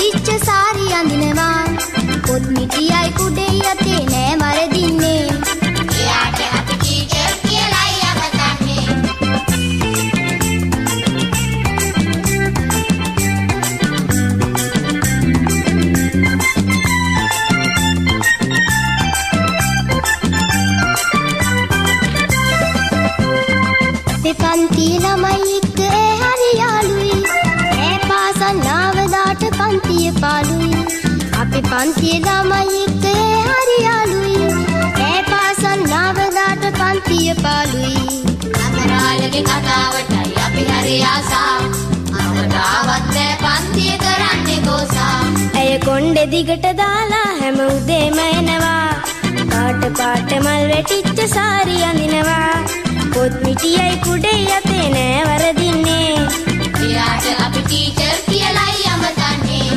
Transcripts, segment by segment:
වැටිච්ච සාරි අඳිනවා පොත් මිටියයි කුඩෙයි යතේ නෑ වරදින්නේ එයාට අපි ටීචර් කියලායි අපතන්නේ පන්තිය ළමයි එක්ක හරි යාළුයි ඈ පාසල් නාවදාට පන්තිය පාළුයි අපි පන්තිය ළමයි එක්ක හරි යාළුයි ඈ පාසල් නාවදාට පන්තිය පාළුයි අමරාලගේ කතාවටයි අපි හරි ආසා අපට ආවත් නෑ පන්තිය කරන්නේ ගෝසා ඇය කොණ්ඩේ දිගට දාලා හැම උදේම එනවා පාට පාට මල් වැටිච්ච සාරි අඳිනවා පොත් මිටියයි කුඩෙයි යතේ නෑ වරදින්නේ එයාට අපි ටීචර් කියලායි අමතන්නේ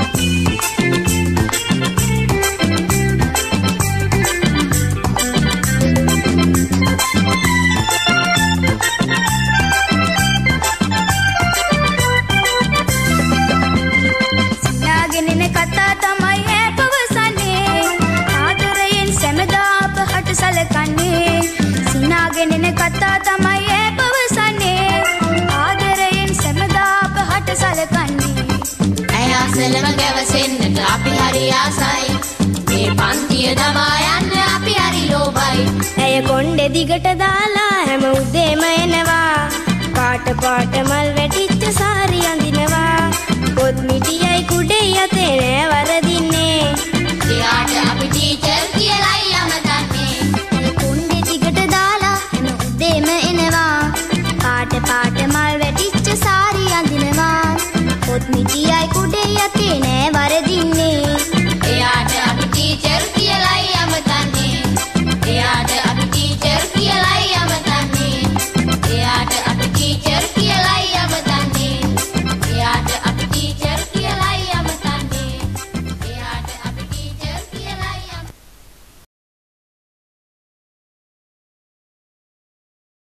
සිනාගෙනෙන කතා තමයි ඈ පවසන්නේ ආදරයෙන් සැමදා අප හට සලකන්නේ සිනාගෙනෙන කතා තමයි ඈ පවසන්නේ ආදරයෙන් සැමදා අප හට සලකන්නේ ඇය අසලම ගැවසෙන්නට අපි හරි ආසයි මේ පන්තිය දමා යන්න අපි හරි ලෝභයි ඇය කොණ්ඩේ දිගට දාලා හැම උදේම එනවා පාට පාට මල් වැටිච්ච සාරි අඳිනවා පොත් මිටියයි කුඩෙයි යතේ නෑ